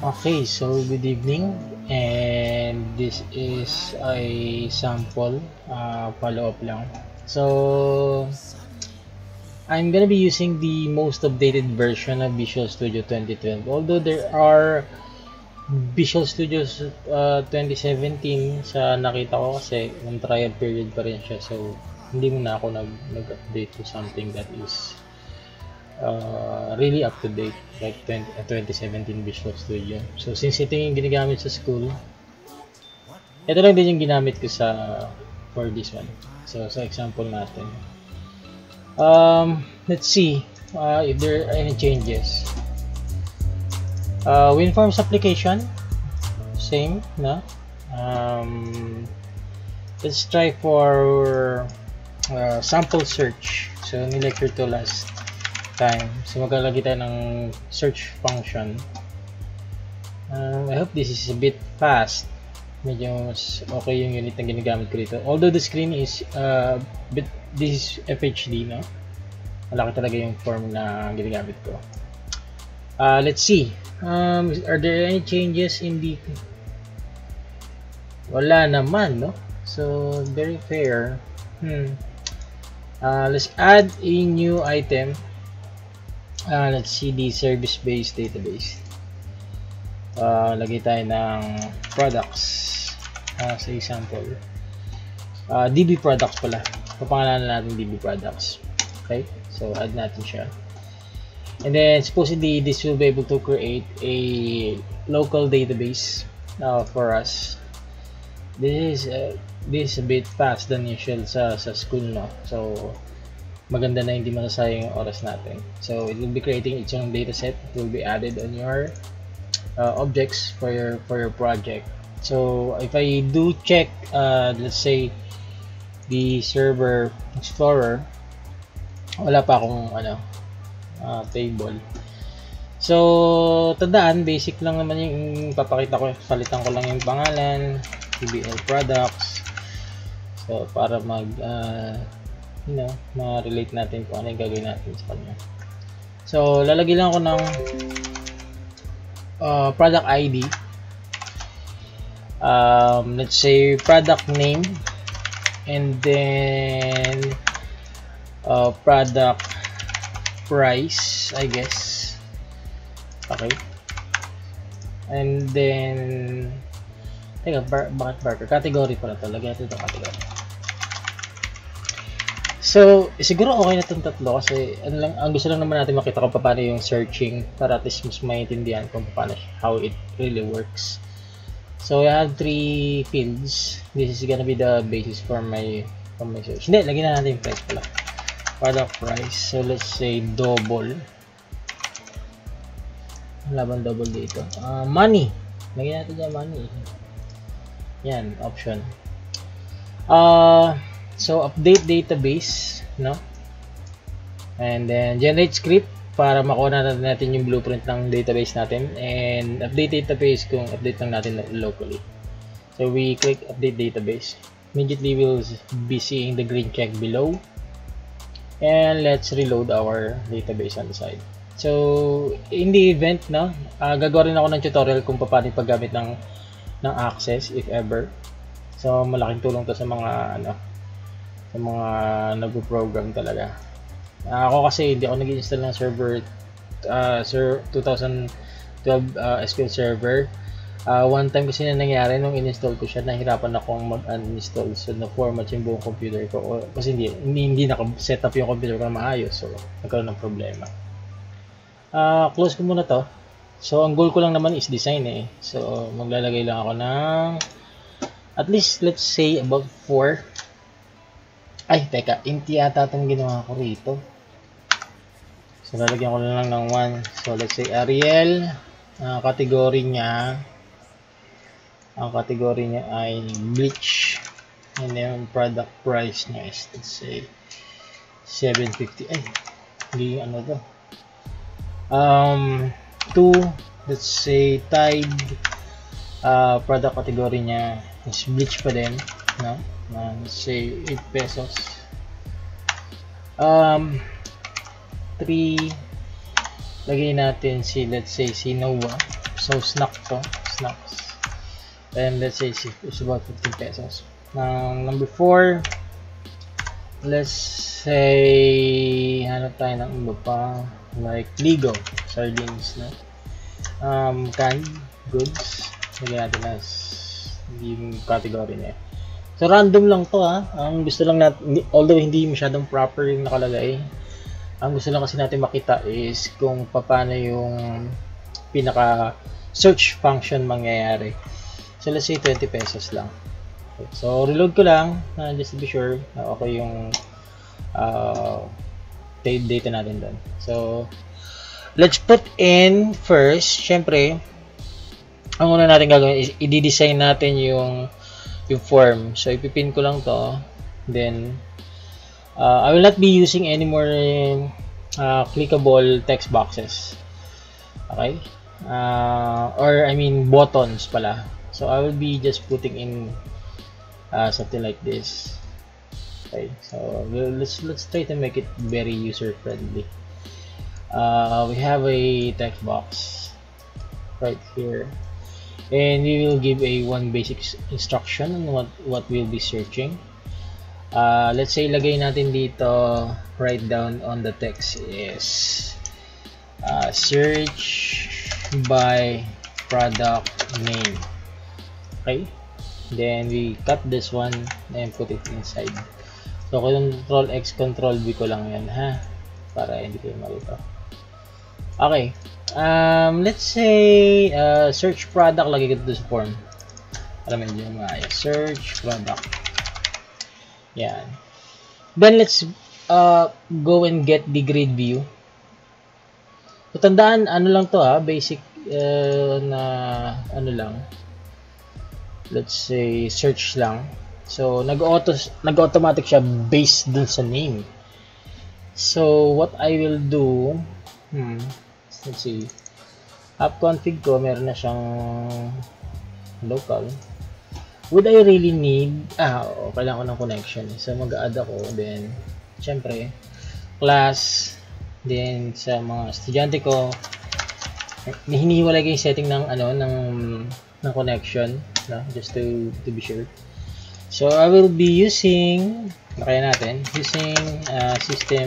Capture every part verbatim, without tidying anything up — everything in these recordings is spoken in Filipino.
Okay, so good evening, and this is a sample uh, follow-up lang. So I'm gonna be using the most updated version of Visual Studio twenty twelve. Although there are Visual Studios uh, twenty seventeen sa nakita ko kasi yung trial period pa rin siya. So hindi muna ako nag nag-update to something that is uh, really up to date, like twenty, uh, twenty seventeen Visual Studio. So since ito yung ginagamit sa school, ito lang din yung ginamit ko sa for this one. So sa example natin, um, let's see uh, if there are any changes. Uh, Winforms application, same, no? Um, let's try for uh, sample search. So ni-lecture to last time. So maglalagay tayo ng search function. Um, I hope this is a bit fast. Medyo mas okay yung unit na ginagamit ko dito. Although the screen is uh, bit, this is F H D, no? Malaki talaga yung form na ginagamit ko. Uh, let's see. Um, are there any changes in the... Wala naman, no? So very fair. Hmm. Uh, let's add a new item. Uh, let's see the service-based database. Uh, lagay tayo ng products uh, sa example. Uh, D B products pala. Papangalanan natin D B products. Okay, so add natin siya. And then supposedly this will be able to create a local database uh, for us. This is uh, this is a bit fast than usual sa sa school, no? So maganda na hindi masasayang yung oras natin. So it will be creating its own dataset. It will be added on your uh, objects for your for your project. So if I do check, uh, let's say the server explorer, wala pa akong ano uh, table. So tandaan, basic lang naman yung papakita ko. Palitan ko lang yung pangalan, T B L products. So para mag uh, you know, ma-relate natin kung ano yung gagawin natin sa kanya. So lalagay lang ako ng uh, product I D. Um, let's say product name, and then uh, product price, I guess. Okay. And then teka, bar bakit barker? Category pala to. Lagyan natin itong category. So siguro okay na itong tatlo kasi ano lang, ang gusto lang naman natin makita kung paano yung searching para at least mas maintindihan kung paano, how it really works. So I have three fields. This is gonna be the basis for my for my search. Hindi, lagyan na natin yung price pala. Product price. So let's say double. Wala bang double dito? Uh, money. Lagyan natin dyan money. Yan, option. Uh, so update database, no? And then generate script para makuha natin natin yung blueprint ng database natin, and update database kung update lang natin locally. So we click update database. Immediately we'll be seeing the green check below, and let's reload our database on the side. So in the event, no, uh, gagawa rin ako ng tutorial kung paano paggamit ng ng access if ever. So malaking tulong to sa mga ano, sa mga nagpo-program talaga. Uh, ako kasi hindi ako nag-install ng server uh, sir twenty twelve uh, S Q L Server. Uh, one time kasi na nangyari nung in-install ko siya, nahirapan akong mag-uninstall, so na-format yung buong computer ko o, kasi hindi, hindi, hindi naka-set up yung computer ko na maayos, so nagkaroon ng problema. Uh, close ko muna to. So ang goal ko lang naman is design eh, so maglalagay lang ako ng at least let's say about four. Ay teka, inti yata itong ginawa ko rito. So lalagyan ko lang ng one. So let's say Ariel, uh, category niya, ang category niya ay bleach, and then product price niya is let's say seven fifty. Ay, hindi ano to. Um, two, let's say Tide, uh, product category niya is bleach pa din, no? Uh, let's say eight pesos. Um, three, lagay natin si let's say si Noah, So snack to, snacks. And let's say it's, it's about fifteen pesos. Now, number four, let's say, hanap tayo ng iba pa, like Ligo, sardines, no? Um, canned goods, lagyan natin as yung category niya. So, random lang to ha. Ang gusto lang natin, although hindi masyadong proper yung nakalagay, ang gusto lang kasi natin makita is kung paano yung pinaka search function mangyayari. So, let's say twenty pesos lang. Okay. So, reload ko lang uh, just to be sure na okay yung uh, data natin doon. So, let's put in first, syempre, ang una natin gagawin is i-design natin yung yung form. So, ipipin ko lang to. Then, uh, I will not be using any more uh, clickable text boxes. Okay? Uh, or, I mean, buttons pala. So I will be just putting in uh, something like this. Okay, so we'll, let's let's try to make it very user friendly. Uh, we have a text box right here, and we will give a one basic instruction on what what we'll be searching. Uh, let's say lagay natin dito, write down on the text is uh, search by product name. Okay, then we cut this one and put it inside. So control X, control V ko lang yan ha, para hindi kayo makita. Okay, um, let's say uh, search product, lagay ko dito sa form para medyo maayos. Search product, yan. Then let's uh, go and get the grid view. So tandaan, ano lang to ha, basic uh, na ano lang, let's say search lang. So nag-auto nag-automatic siya based dun sa name. So what I will do, hmm, let's see, app config ko meron na siyang local. Would I really need, ah oo, kailangan ko ng connection. So mag-add ako, then syempre class, then sa mga estudyante ko hinihiwalay ko yung setting ng ano ng ng connection, no? Just to to be sure. So I will be using, kaya natin using uh,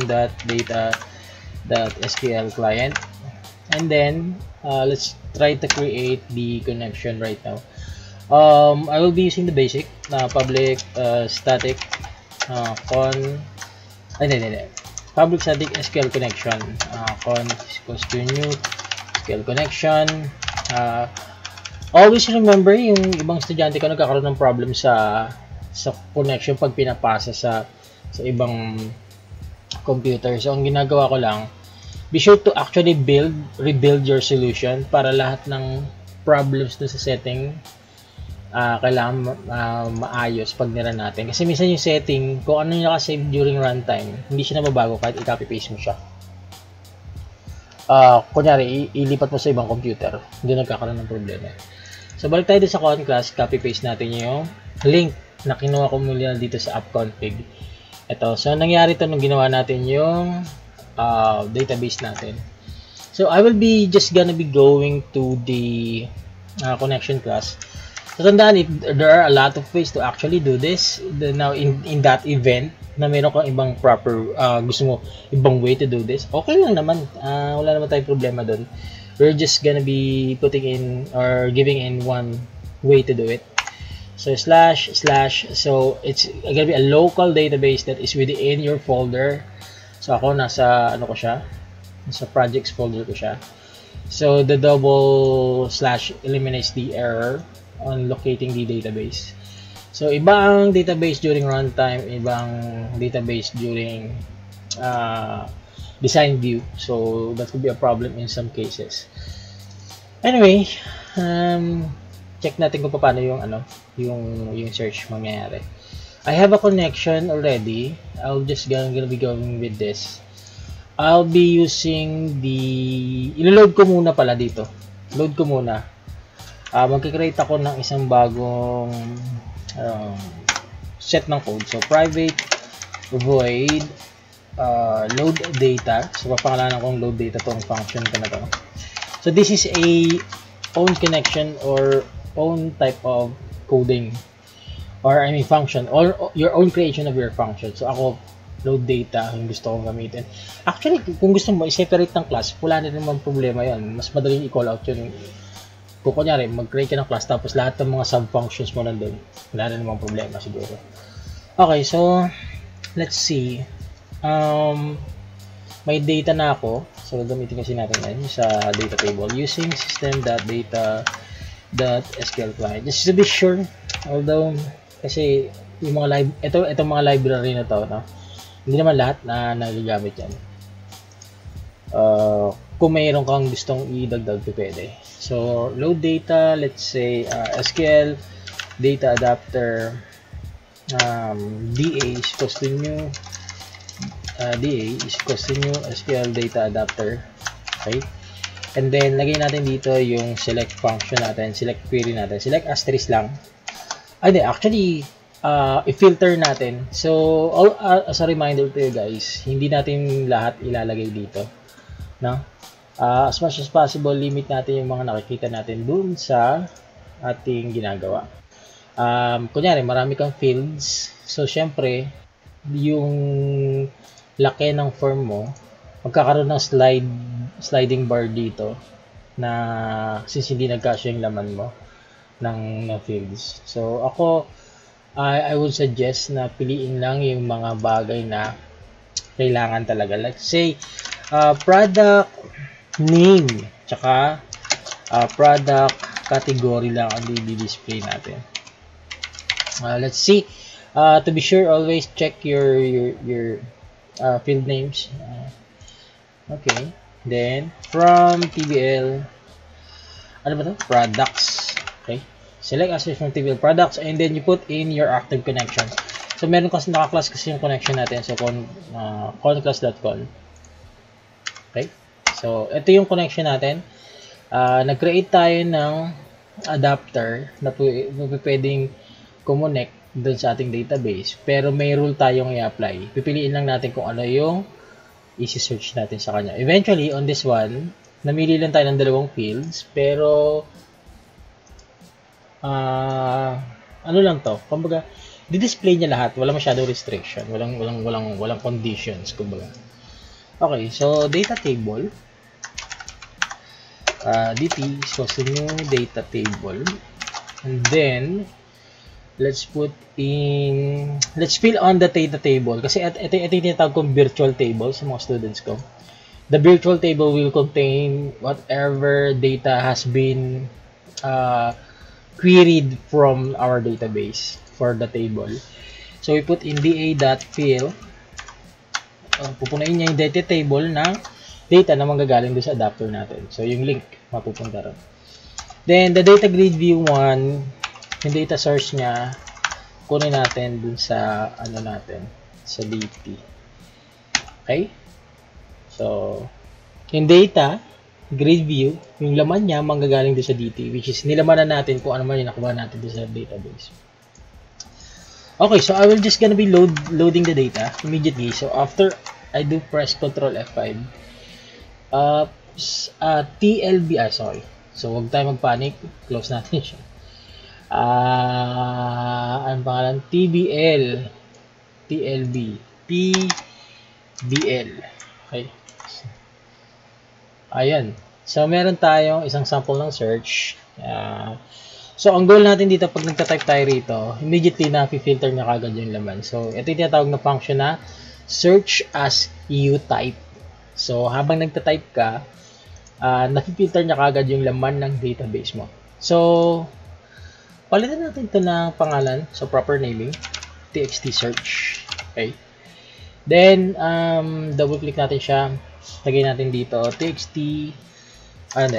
system.data.sql client, and then uh, let's try to create the connection right now. Um, I will be using the basic uh, public uh, static uh, con ay hindi, hindi. public static S Q L connection, uh, con is equals to new S Q L connection. Uh, always remember, yung ibang estudyante ko nagkakaroon ng problem sa sa connection pag pinapasa sa sa ibang computer. So ang ginagawa ko lang, be sure to actually build rebuild your solution para lahat ng problems dun sa setting uh, kailangan uh, maayos pag nira natin. Kasi minsan yung setting, kung ano yung nakasave during runtime, hindi siya nababago kahit i-copy paste mo siya. Uh, kunyari, ilipat mo sa ibang computer, hindi nagkakaroon ng problema. So balik tayo sa con class, copy paste natin yung link na kinuha ko mula dito sa app config. Ito, so nangyari ito nung ginawa natin yung uh, database natin. So I will be just gonna be going to the uh, connection class. So tandaan, it, there are a lot of ways to actually do this. The, now in, in that event na meron kang ibang proper, uh, gusto mo ibang way to do this, okay lang naman, uh, wala naman tayong problema dun. We're just gonna be putting in or giving in one way to do it. So slash slash, so it's gonna be a local database that is within your folder. So ako nasa ano ko siya, nasa projects folder ko siya. So the double slash eliminates the error on locating the database. So iba ang database during runtime, ibang database during uh, design view. So that could be a problem in some cases. Anyway, um, check natin kung paano yung ano, yung yung search mangyayari. I have a connection already. I'll just gonna, gonna be going with this. I'll be using the, ilo-load ko muna pala dito. Load ko muna. Uh, magkikreate ako ng isang bagong um, set ng code. So private void uh, load data. So papangalanan kong load data tong function ko na to. So this is a own connection or own type of coding, or I mean function, or your own creation of your function. So ako, load data yung gusto kong gamitin. Actually, kung gusto mo i-separate ng class, wala na naman problema yan. Mas madaling i-call out yun. Kung kunyari, mag-create ka ng class tapos lahat ng mga sub-functions mo nandun, wala na naman problema siguro. Okay, so let's see. Um, may data na ako. So gamitin kasi natin yan sa data table using system.data.sql client. Just to be sure, although kasi yung mga live, ito itong mga library na to, no? Hindi naman lahat na nagagamit yan. Uh, kung mayroon kang gustong idagdag, pwede. So, load data, let's say uh, S Q L, data adapter, um, D A is equals to new, uh, D A is equals to new S Q L data adapter. Okay? And then, lagay natin dito yung select function natin, select query natin, select asterisk lang. Ay, di, actually, Uh, i-filter natin. So, all, uh, as a reminder to you guys, hindi natin lahat ilalagay dito. No? Uh, as much as possible, limit natin yung mga nakikita natin dun sa ating ginagawa. Um, kunyari, marami kang fields. So, syempre, yung laki ng form mo, magkakaroon ng slide, sliding bar dito na since hindi nagkasya yung laman mo ng, ng fields. So, ako, I, I would suggest na piliin lang yung mga bagay na kailangan talaga. Let's say, uh, product name, tsaka uh, product category lang ang i-display natin. Uh, let's see. Uh, to be sure, always check your your, your uh, field names. Uh, okay. Then, from T B L, ano ba ito? Products. Okay. Select as from T B L products, and then you put in your active connection. So meron kasi naka-class kasi yung connection natin, so con uh, conclass.con. Okay, so ito yung connection natin. Uh, nag-create tayo ng adapter na pwedeng connect doon sa ating database, pero may rule tayong i-apply. Pipiliin lang natin kung ano yung i-search natin sa kanya. Eventually, on this one, namili lang tayo ng dalawang fields, pero Uh, ano lang to, kumbaga di-display niya lahat, wala masyadong restriction, walang walang walang walang conditions, kumbaga. Okay, so data table, uh, dt is equals to new data table, and then let's put in, let's fill on the data table kasi ito ito yung tinatawag kong virtual table sa mga students ko. The virtual table will contain whatever data has been uh, queried from our database for the table. So we put in da.fill. Uh, pupunain niya yung data table ng data na manggagaling doon sa adapter natin. So yung link mapupunta ron. Then the data grid view one, yung data source niya, kunin natin dun sa ano natin, sa D T. Okay? So yung data grid view, yung laman niya manggagaling doon sa D T, which is nilamanan natin kung ano man yung nakuha natin doon sa database. Okay, so I will just gonna be load loading the data immediately. So after I do press control F five, uh, uh, T L B, ah, sorry. So huwag tayo magpanic, close natin siya. Uh, ang pangalan, T B L, T L B, P B L. Okay. Ayan. So, meron tayong isang sample ng search. Uh, so, ang goal natin dito, pag nagta-type tayo rito, immediately na-filter niya kagad yung laman. So, ito yung tinatawag na function na search as you type. So, habang nagta-type ka, uh, na-filter niya kagad yung laman ng database mo. So, palitan natin ito ng pangalan. So, proper naming. Txt search. Okay. Then, um, double-click natin siya. Lagay natin dito, txt, ano,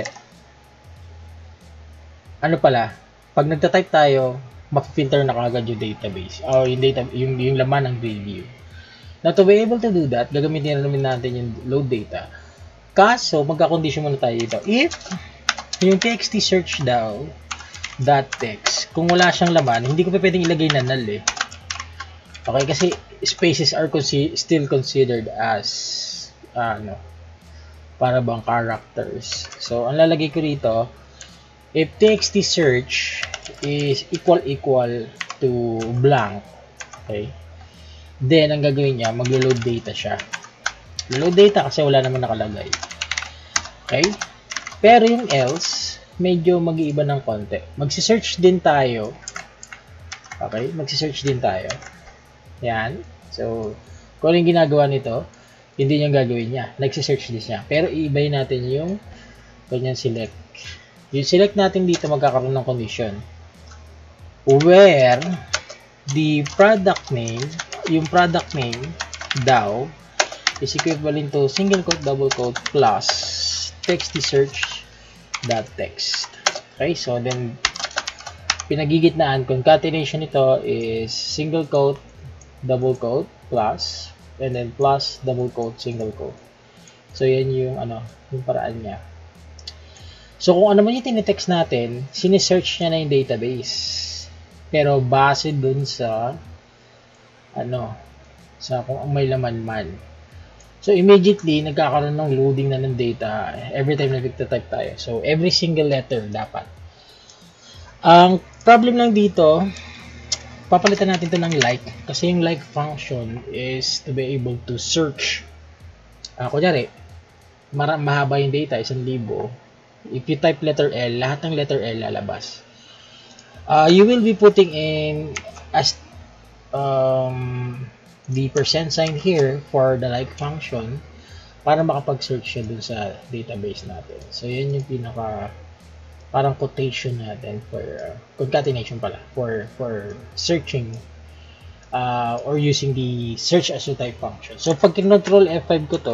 ano pala, pag nagta-type tayo, ma-filter na kagad yung database, o yung, data, yung, yung laman ng grid view. Now, to be able to do that, gagamitin namin natin yung load data. Kaso, magka-condition muna tayo dito. If, yung txt search daw, dot text, kung wala siyang laman, hindi ko pa pwedeng ilagay na null eh. Okay, kasi spaces are consi still considered as ano, para bang characters. So, ang lalagay ko rito if txt search is equal equal to blank, okay, then ang gagawin niya, maglo-load data siya. Load data kasi wala naman nakalagay. Okay? Pero yung else, medyo mag-iiba ng konti. Magsi-search din tayo. Okay? Magsi-search din tayo. Yan. So, kung ano yung ginagawa nito, hindi niya gagawin niya. Nagsi-search din siya. Pero i-ibay natin yung ganyan select. Yung select natin dito, magkakaroon ng condition where the product name, yung product name daw is equivalent to single quote, double quote, plus txt search dot text. Okay, so then pinagigitnaan, concatenation ito is single quote, double quote, plus, and then plus, double quote, single quote. So yan yung ano, yung paraan niya. So kung ano man yung tinetext natin, sinesearch niya na yung database. Pero base dun sa ano, sa kung may laman man. So, immediately, nagkakaroon ng loading na ng data every time na nagta-type tayo. So, every single letter dapat. Ang problem lang dito, papalitan natin to ng like. Kasi yung like function is to be able to search. Uh, kunyari, mahaba yung data, isang libo. If you type letter L, lahat ng letter L lalabas. Uh, you will be putting in as um, the percent sign here for the like function para makapag-search siya dun sa database natin. So, yan yung pinaka parang quotation natin for uh, concatenation pala for for searching uh, or using the search as a type function. So, pag control F five ko to,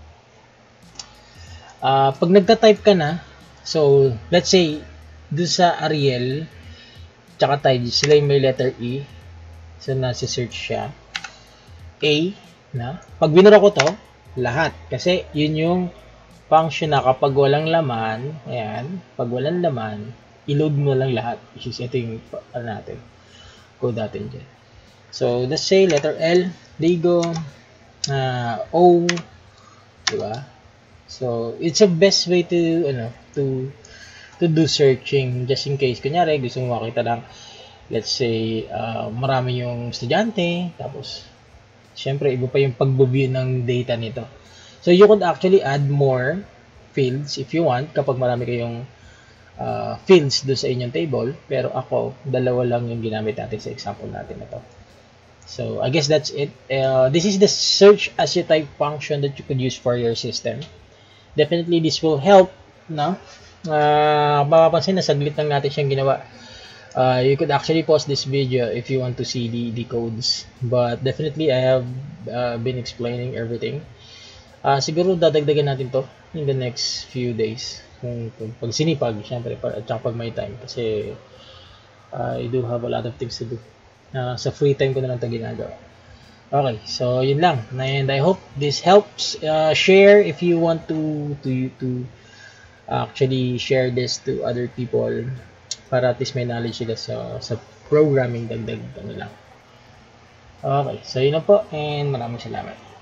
uh, pag nagta-type ka na, so, let's say, dun sa Arial, tsaka tayo, sila yung may letter E, so, nasa-search siya. A na pag binura ko to lahat kasi yun yung function na kapag walang laman, ayan, pag walang laman i-load mo lang lahat, which is ito yung ano natin, code natin dyan. So let's say letter L, there you go, uh, O, diba? So it's a best way to ano to to do searching just in case kunyari gusto mo makita ng let's say uh, marami yung estudyante, tapos siyempre, iba pa yung pag-view ng data nito. So, you could actually add more fields if you want kapag marami kayong uh, fields doon sa inyong table. Pero ako, dalawa lang yung ginamit natin sa example natin na to. So, I guess that's it. Uh, this is the search as a type function that you could use for your system. Definitely, this will help, no? Uh, mapapansin na saglit lang natin siyang ginawa. Uh, you could actually pause this video if you want to see the, the codes, but definitely I have uh, been explaining everything. Uh, siguro dadagdagan natin to in the next few days kung, kung pag sinipag, syempre, at saka pag may time kasi uh, I do have a lot of things to do. Uh, sa free time ko na lang ito ginagawa. Okay, so yun lang, and I hope this helps. Uh, share if you want to to to actually share this to other people para at least may knowledge sila sa, sa programming, dagdag ano lang. Okay, so yun na po and maraming salamat.